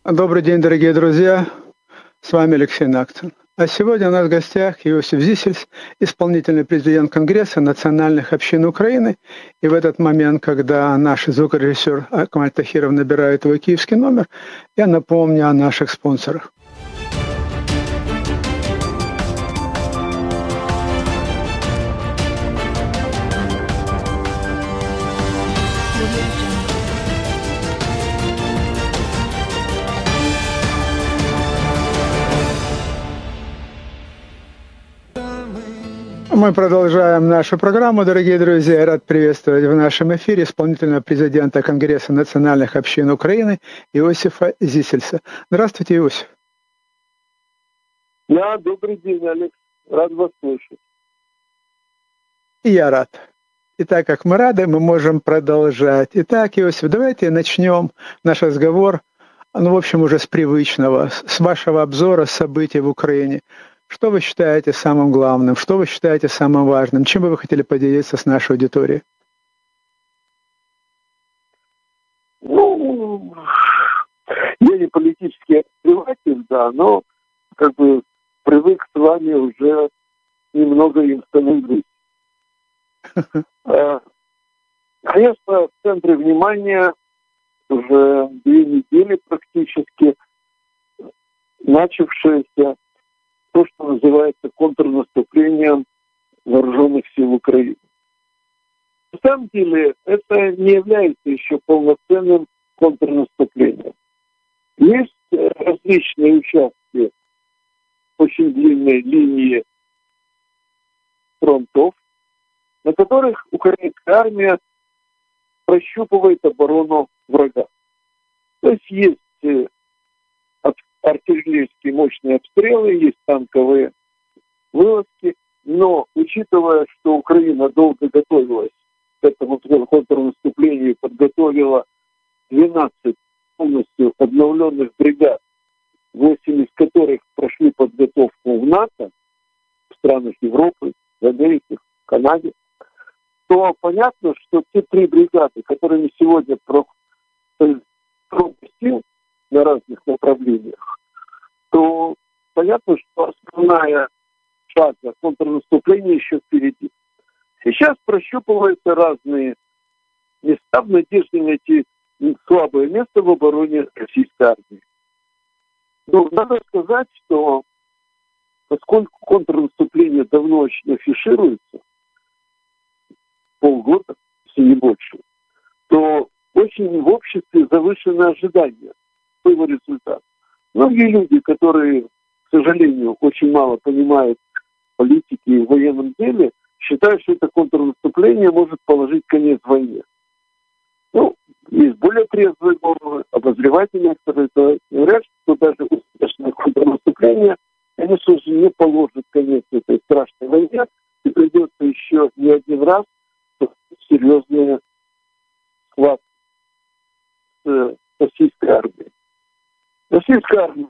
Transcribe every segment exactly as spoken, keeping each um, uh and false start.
Добрый день, дорогие друзья. С вами Алексей Накцин. А сегодня у нас в гостях Иосиф Зисельс, исполнительный президент Конгресса национальных общин Украины. И в этот момент, когда наш звукорежиссер Акмаль Тахиров набирает его киевский номер, я напомню о наших спонсорах. Мы продолжаем нашу программу, дорогие друзья. Я рад приветствовать в нашем эфире исполнительного президента Конгресса национальных общин Украины Иосифа Зисельса. Здравствуйте, Иосиф. Да, добрый день, Алекс. Рад вас слышать. И я рад. И так как мы рады, мы можем продолжать. Итак, Иосиф, давайте начнем наш разговор, ну, в общем, уже с привычного, с вашего обзора событий в Украине. Что вы считаете самым главным? Что вы считаете самым важным? Чем бы вы хотели поделиться с нашей аудиторией? Ну, я не политический обозреватель, да, но как бы привык с вами уже немного им становиться. Конечно, в центре внимания уже две недели практически начавшееся то, что называется контрнаступлением вооруженных сил Украины. На самом деле это не является еще полноценным контрнаступлением. Есть различные участки очень длинной линии фронтов, на которых украинская армия прощупывает оборону врага. То есть есть артиллерийские мощные обстрелы, есть танковые вылазки, но учитывая, что Украина долго готовилась к этому контрнаступлению, подготовила двенадцать полностью обновленных бригад, восемь из которых прошли подготовку в НАТО, в странах Европы, в Америке, в Канаде, то понятно, что те три бригады, которыми сегодня проходят сил на разных направлениях, то понятно, что основная фаза контрнаступления еще впереди. Сейчас прощупываются разные места в надежде найти слабое место в обороне российской армии. Но надо сказать, что поскольку контрнаступление давно очень афишируется, полгода, если не больше, то очень в обществе завышенные ожидания своего результата. Многие люди, которые, к сожалению, очень мало понимают в политике и в военном деле, считают, что это контрнаступление может положить конец войне. Ну, есть более трезвые головы, обозреватели, которые говорят, что даже успешное контрнаступление, конечно же, не положит конец этой страшной войне, и придется еще не один раз серьезные схватки с российской армией. Российская армия,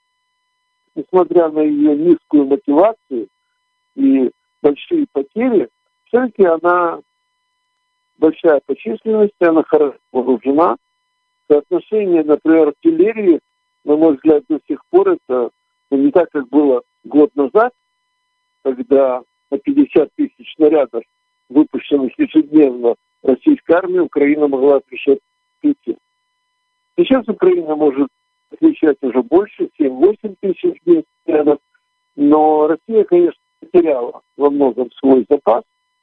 несмотря на ее низкую мотивацию и большие потери, все-таки она большая по численности, она хорошо вооружена. Соотношение, например, артиллерии, на мой взгляд, до сих пор это ну, не так, как было год назад, когда на пятьдесят тысяч снарядов, выпущенных ежедневно российской армии, Украина могла отвечать пяти. Сейчас Украина может отвечать уже больше, семь-восемь тысяч снарядов, но Россия, конечно, потеряла во многом свой запас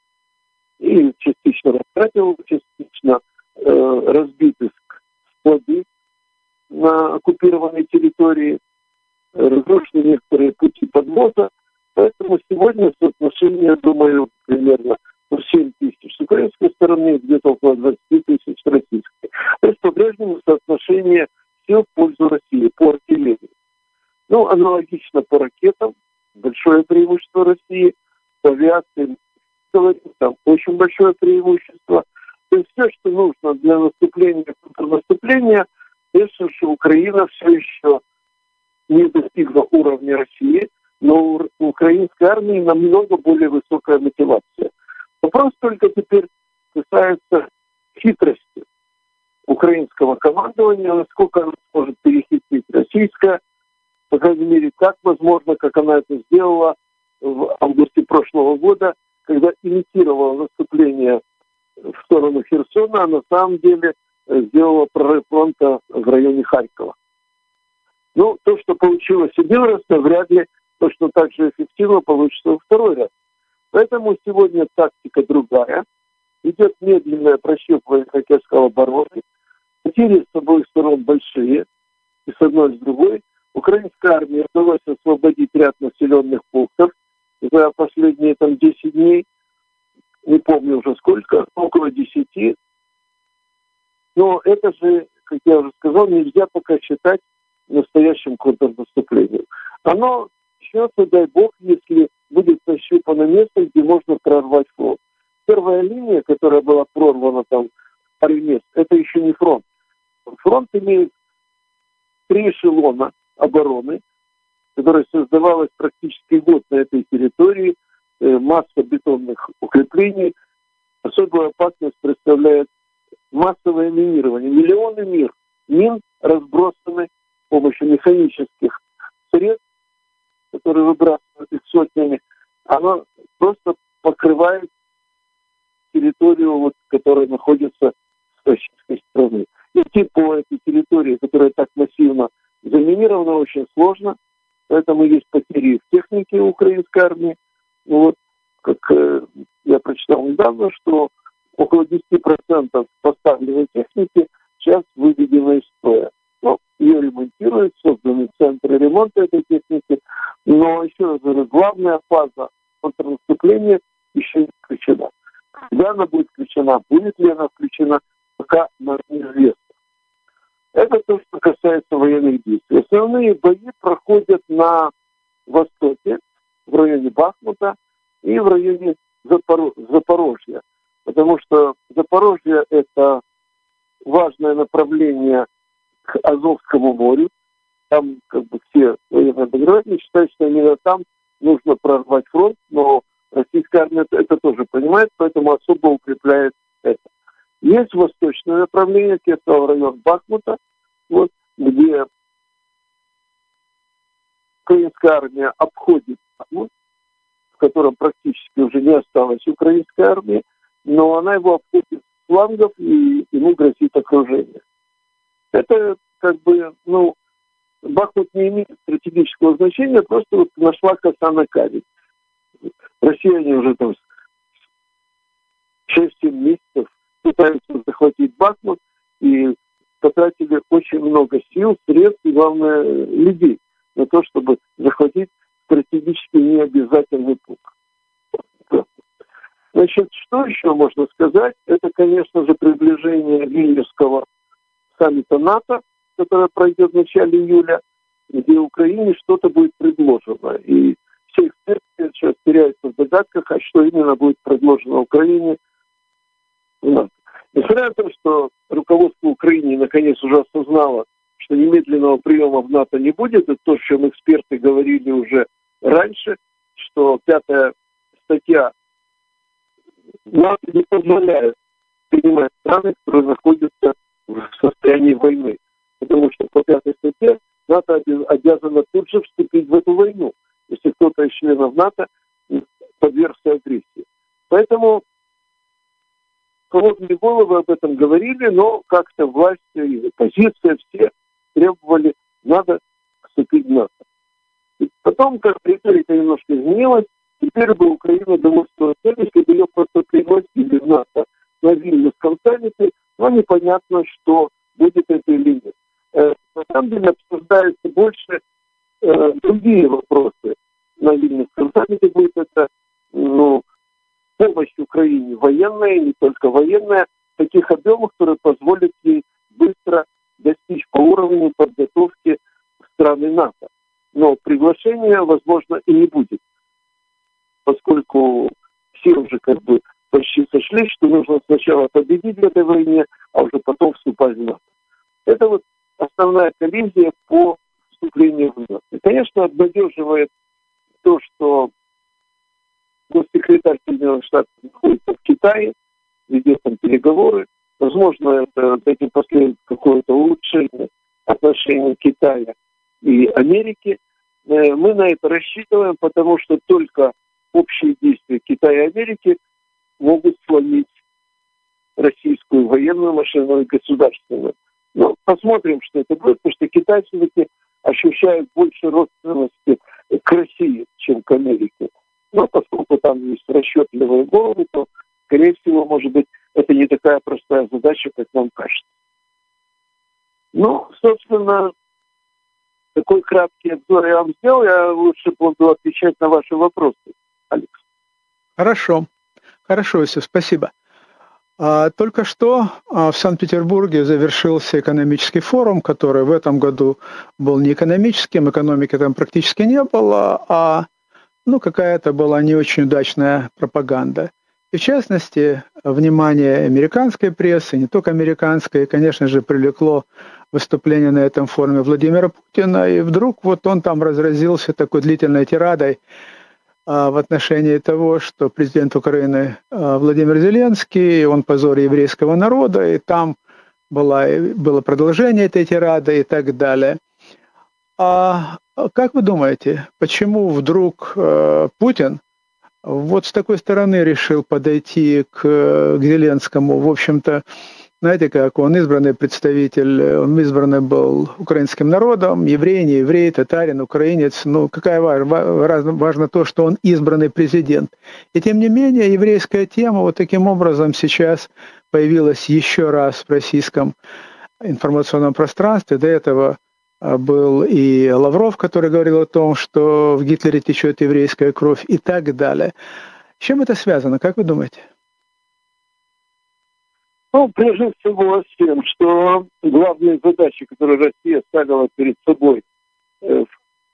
и частично растратила, частично э, разбиты склады на оккупированной территории, разрушены некоторые пути подвоза, поэтому сегодня соотношение, я думаю, примерно семь тысяч с украинской стороны, где-то около двадцать тысяч с российской. То есть по-прежнему соотношение сил в пользу России по артиллерии. Ну, аналогично по ракетам, большое преимущество России, по авиации, там очень большое преимущество. То есть все, что нужно для наступления, контрнаступления, конечно же, Украина все еще не достигла уровня России, но у украинской армии намного более высокая мотивация. Вопрос только теперь касается хитрости украинского командования, насколько она сможет перехитрить российское, по крайней мере, так возможно, как она это сделала в августе прошлого года, когда имитировала наступление в сторону Херсона, а на самом деле сделала прорыв фронта в районе Харькова. Ну, то, что получилось один раз, вряд ли точно так же эффективно получится во второй раз. Поэтому сегодня тактика другая. Идет медленное прощупывание, как я сказал, обороны. Потери с обоих сторон большие, и с одной, и с другой. Украинской армии удалось освободить ряд населенных пунктов за последние там десять дней. Не помню уже сколько, около десяти. Но это же, как я уже сказал, нельзя пока считать настоящим контрнаступлением. Оно начнется, дай бог, если будет нащупано место, где можно прорвать фронт. Первая линия, которая была прорвана там в паре мест, это еще не фронт. Фронт имеет три эшелона обороны, которая создавалась практически год на этой территории, э, масса бетонных укреплений. Особую опасность представляет массовое минирование. Миллионы мир, мин разбросаны с помощью механических средств, которые выбрасывают их сотнями. Оно просто покрывает территорию, вот, которая находится в российской стране. Идти по этой территории, которая так массивно заминирована, очень сложно. Поэтому есть потери в технике украинской армии. Ну, вот, как э, я прочитал недавно, что около десять процентов поставленной техники сейчас выведено из строя. Ну, ее ремонтируют, созданы центры ремонта этой техники. Но, еще раз говорю, главная фаза контрнаступления еще не включена. Когда она будет включена, будет ли она включена, пока нам неизвестно. Это то, что касается военных действий. Основные бои проходят на востоке, в районе Бахмута и в районе Запор... Запорожья. Потому что Запорожье – это важное направление к Азовскому морю. Там как бы все военные обозреватели считают, что именно там нужно прорвать фронт, но российская армия это тоже понимает, поэтому особо укрепляет это. Есть восточное направление, как я сказал, район Бахмута, вот, где украинская армия обходит Бахмут, в котором практически уже не осталось украинской армии, но она его обходит с флангов, и ему грозит окружение. Это как бы, ну, Бахмут не имеет стратегического значения, просто вот нашла коса на камень. Россияне уже там шесть-семь месяцев пытаются захватить Бахмут и потратили очень много сил, средств и, главное, людей на то, чтобы захватить стратегически необязательный пункт. Значит, что еще можно сказать? Это, конечно же, приближение Вильнюсского саммита НАТО, которое пройдет в начале июля, где Украине что-то будет предложено. И все эксперты сейчас теряются в догадках, а что именно будет предложено Украине в НАТО. Несмотря на то, что руководство Украины наконец уже осознало, что немедленного приема в НАТО не будет, это то, о чем эксперты говорили уже раньше, что пятая статья НАТО не позволяет принимать страны, которые находятся в состоянии войны. Потому что по пятой статье НАТО обязано тут же вступить в эту войну, если кто-то из членов НАТО подвергся агрессии. Поэтому холодные головы об этом говорили, но как-то власть и оппозиция все требовали, надо вступить в НАТО. И потом, как риторика немножко изменилась, теперь бы Украина довольствовалась тем, если бы ее просто пригласили в НАТО на Вильнюсском саммите, но непонятно, что будет это или нет. Э, на самом деле обсуждаются больше э, другие вопросы. На Вильнюсском саммите будет это, ну, помощь Украине военная, не только военная, в таких объемах, которые позволят ей быстро достичь по уровню подготовки страны НАТО. Но приглашения, возможно, и не будет, поскольку все уже как бы почти сошлись, что нужно сначала победить в этой войне, а уже потом вступать в НАТО. Это вот основная коллизия по вступлению в НАТО. И, конечно, обнадеживает то, что госсекретарь Соединенных Штатов находится в Китае, ведет там переговоры, возможно, это, этим последует какое-то улучшение отношений Китая и Америки. Мы на это рассчитываем, потому что только общие действия Китая и Америки могут сломить российскую военную машину и государственную. Но посмотрим, что это будет, потому что Китай все-таки ощущает больше родственности к России, чем к Америке. Но поскольку там есть расчетливые головы, то, скорее всего, может быть, это не такая простая задача, как нам кажется. Ну, собственно, такой краткий обзор я вам сделал. Я лучше буду отвечать на ваши вопросы, Алекс. Хорошо. Хорошо, Иосиф, спасибо. А, только что а, в Санкт-Петербурге завершился экономический форум, который в этом году был не экономическим, экономики там практически не было, а ну, какая-то была не очень удачная пропаганда. И в частности, внимание американской прессы, не только американской, конечно же, привлекло выступление на этом форуме Владимира Путина, и вдруг вот он там разразился такой длительной тирадой а, в отношении того, что президент Украины а, Владимир Зеленский, он позор еврейского народа, и там была, было продолжение этой тирады и так далее. А как вы думаете, почему вдруг э, Путин вот с такой стороны решил подойти к, к Зеленскому? В общем-то, знаете, как он избранный представитель, он избранный был украинским народом, еврей, не еврей, татарин, украинец. Ну, какая важно, важно то, что он избранный президент. И тем не менее, еврейская тема вот таким образом сейчас появилась еще раз в российском информационном пространстве. До этого был и Лавров, который говорил о том, что в Гитлере течет еврейская кровь и так далее. С чем это связано, как вы думаете? Ну, прежде всего с тем, что главные задачи, которые Россия ставила перед собой э,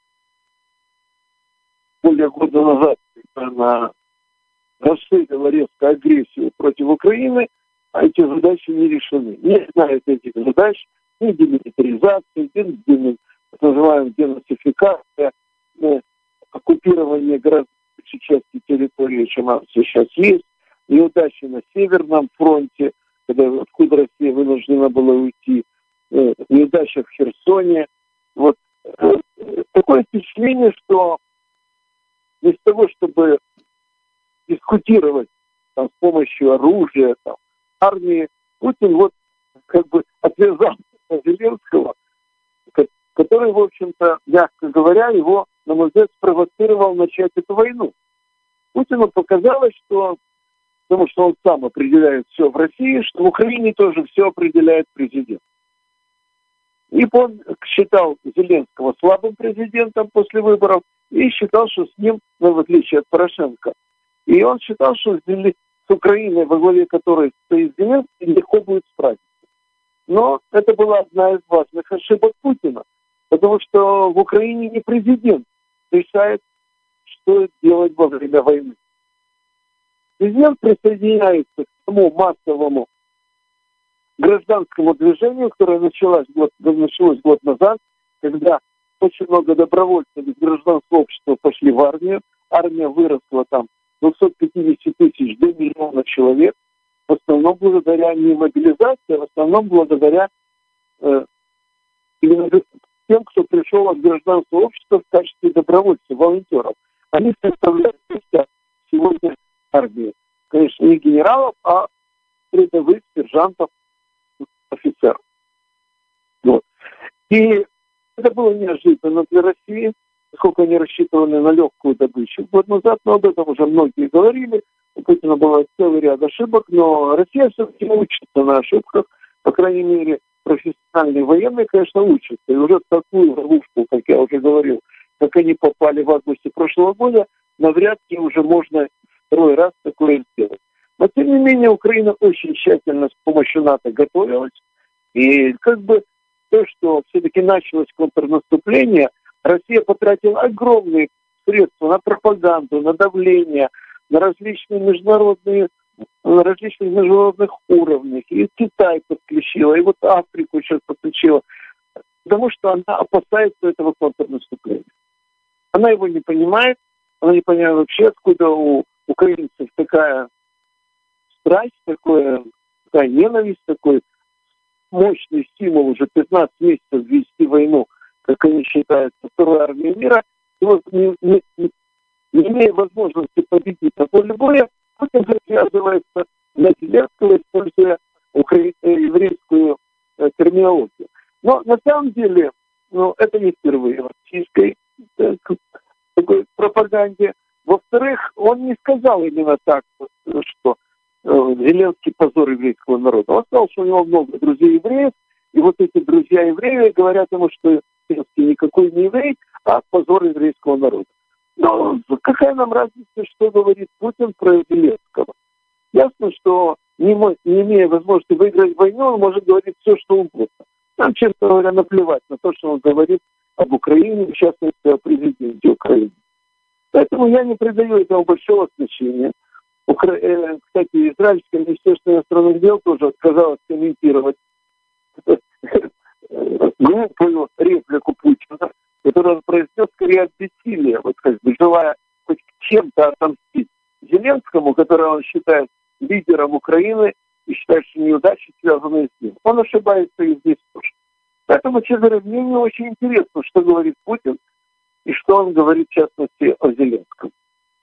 более года назад, когда она расширила резко агрессию против Украины, а эти задачи не решены. Не знают этих задач ни демилитаризации, ни так называемая денацификация, ни оккупирование гораздо большей части территории, чем она сейчас есть, неудачи на Северном фронте, когда, откуда Россия вынуждена была уйти, неудача в Херсоне. Вот такое впечатление, что вместо того, чтобы дискутировать там, с помощью оружия, там, армии, Путин вот как бы отвязался от Зеленского, который, в общем-то, мягко говоря, его, на мой взгляд, спровоцировал начать эту войну. Путину показалось, что, потому что он сам определяет все в России, что в Украине тоже все определяет президент. И он считал Зеленского слабым президентом после выборов и считал, что с ним, ну, в отличие от Порошенко, и он считал, что с Украиной, во главе которой стоит Зеленский, легко будет справиться. Но это была одна из важных ошибок Путина, потому что в Украине не президент решает, что делать во время войны. Президент присоединяется к тому массовому гражданскому движению, которое началось год, началось год назад, когда очень много добровольцев из гражданского общества пошли в армию. Армия выросла там с двухсот пятидесяти тысяч до миллиона человек, в основном благодаря не мобилизации, а в основном благодаря э, именно тем, кто пришел от гражданского общества в качестве добровольцев, волонтеров. Они составляют сегодня армию. Конечно, не генералов, а рядовых сержантов, офицеров. Вот. И это было неожиданно для России, поскольку они рассчитывали на легкую добычу. Год назад, но об этом уже многие говорили. У Путина был целый ряд ошибок, но Россия все-таки учится на ошибках. По крайней мере, профессиональные военные, конечно, учатся. И уже в такую ловушку, как я уже говорил, как они попали в августе прошлого года, навряд ли уже можно второй раз такое сделать. Но, тем не менее, Украина очень тщательно с помощью НАТО готовилась. И как бы то, что все-таки началось контрнаступление, Россия потратила огромные средства на пропаганду, на давление, на различные международные, на различных международных уровнях. И Китай подключила, и вот Африку сейчас подключила. Потому что она опасается этого контрнаступления. Она его не понимает, она не понимает вообще, откуда у украинцев такая страсть, такое такая ненависть, такой мощный стимул уже пятнадцать месяцев вести войну, как они считают, второй армией мира. И вот не, не, не, не имея возможности победить на поле боя, Путин привязывается на Зеленского, используя укра... еврейскую э, терминологию. Но на самом деле, ну, это не впервые в российской так, такой пропаганде. Во-вторых, он не сказал именно так, что э, Зеленский позор еврейского народа. Он сказал, что у него много друзей евреев, и вот эти друзья евреи говорят ему, что Зеленский никакой не еврей, а позор еврейского народа. Но какая нам разница, что говорит Путин про Зеленского? Ясно, что не, не имея возможности выиграть войну, он может говорить все, что угодно. Нам, честно говоря, наплевать на то, что он говорит об Украине, в частности, о президенте Украины. Поэтому я не придаю этому большого значения. Укра... Кстати, израильское министерство иностранных дел тоже отказалось комментировать глупую реплику Путина, которую он произнес скорее от бессилия, вот как бы желая хоть чем-то отомстить Зеленскому, которого он считает лидером Украины и считает, что неудачи связаны с ним. Он ошибается и здесь тоже. Поэтому, честно говоря, мне не очень интересно, что говорит Путин и что он говорит, в частности, о Зеленском.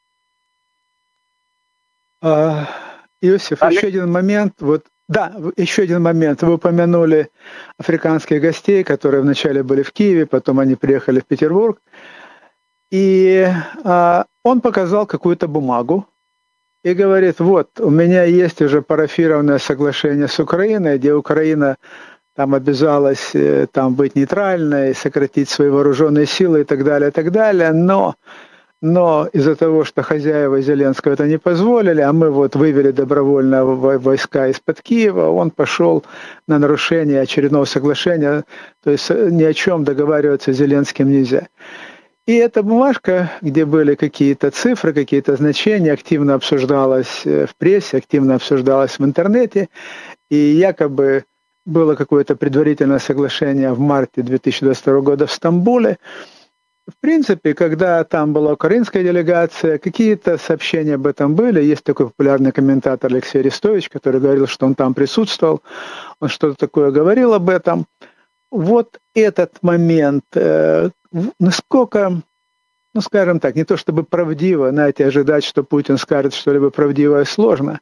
А, Иосиф, Олег? Еще один момент. Вот, да, еще один момент. Вы упомянули африканских гостей, которые вначале были в Киеве, потом они приехали в Петербург. И а, он показал какую-то бумагу и говорит, вот, у меня есть уже парафированное соглашение с Украиной, где Украина там обязалась там быть нейтральной, сократить свои вооруженные силы и так далее, и так далее. Но, но из-за того, что хозяева Зеленского это не позволили, а мы вот вывели добровольно войска из-под Киева, он пошел на нарушение очередного соглашения, то есть ни о чем договариваться с Зеленским нельзя. И эта бумажка, где были какие-то цифры, какие-то значения, активно обсуждалась в прессе, активно обсуждалась в интернете, и якобы было какое-то предварительное соглашение в марте две тысячи двадцать второго года в Стамбуле. В принципе, когда там была украинская делегация, какие-то сообщения об этом были. Есть такой популярный комментатор Алексей Арестович, который говорил, что он там присутствовал, он что-то такое говорил об этом. Вот этот момент, э, насколько, ну скажем так, не то чтобы правдиво, знаете, ожидать, что Путин скажет что-либо правдивое, сложно,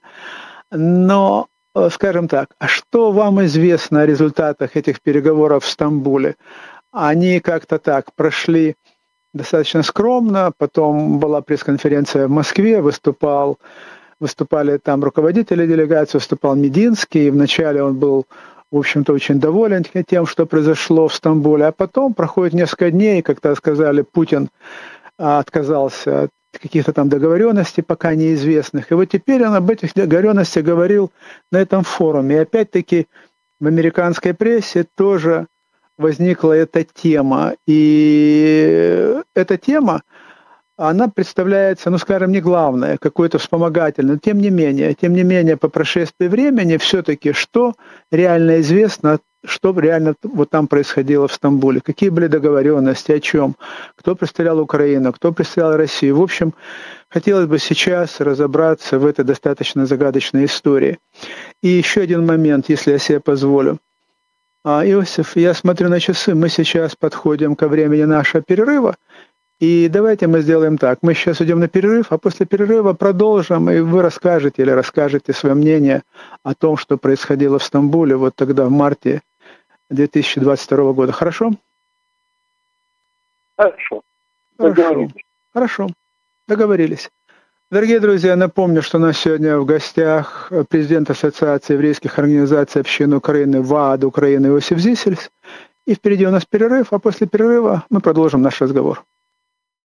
но скажем так, а что вам известно о результатах этих переговоров в Стамбуле? Они как-то так прошли достаточно скромно, потом была пресс-конференция в Москве, выступал, выступали там руководители делегации, выступал Мединский, и вначале он был, в общем-то, очень доволен тем, что произошло в Стамбуле, а потом проходит несколько дней, как-то сказали, Путин отказался от каких-то там договоренностей, пока неизвестных. И вот теперь он об этих договоренностях говорил на этом форуме. И опять-таки в американской прессе тоже возникла эта тема. И эта тема, она представляется, ну скажем, не главная, какой-то вспомогательной, но тем не менее, тем не менее, по прошествии времени все-таки что реально известно, что реально вот там происходило в Стамбуле, какие были договоренности, о чем, кто представлял Украину, кто представлял Россию. В общем, хотелось бы сейчас разобраться в этой достаточно загадочной истории. И еще один момент, если я себе позволю. А, Иосиф, я смотрю на часы, мы сейчас подходим ко времени нашего перерыва, и давайте мы сделаем так. Мы сейчас идем на перерыв, а после перерыва продолжим, и вы расскажете или расскажете свое мнение о том, что происходило в Стамбуле вот тогда, в марте две тысячи двадцать второго года. Хорошо? Хорошо. Хорошо. Хорошо. Договорились. Дорогие друзья, напомню, что у нас сегодня в гостях президент Ассоциации еврейских организаций общин Украины ВААД Украины Иосиф Зисельс. И впереди у нас перерыв, а после перерыва мы продолжим наш разговор.